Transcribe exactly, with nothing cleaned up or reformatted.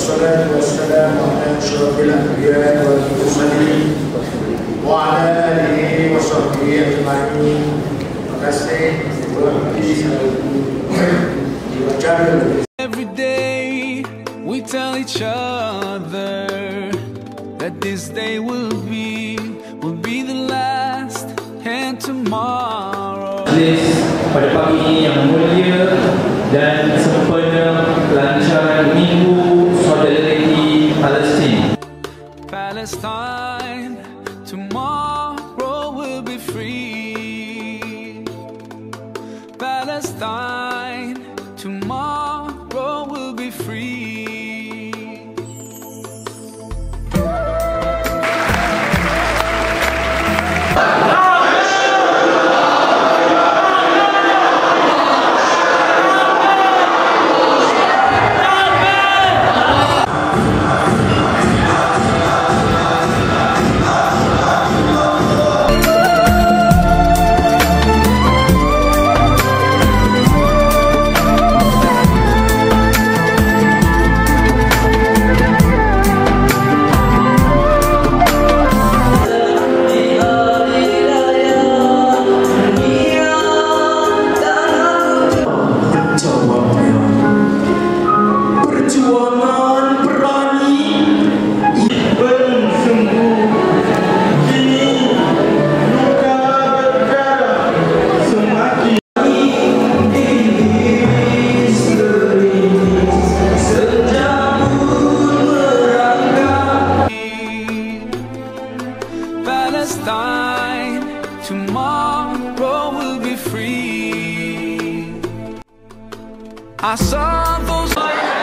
والصلاة والسلام على أشرف الأنبياء والمرسلين وعلى آله وصحبه أجمعين. Every day we tell each other that this day will be will be the last, and tomorrow. Pada pagi ini yang mulia dan sempurna pelancaran Minggu Solidariti Palestine. Palestine, tomorrow will be free. Palestine, tomorrow will be free. Palestine, tomorrow will be free. I saw those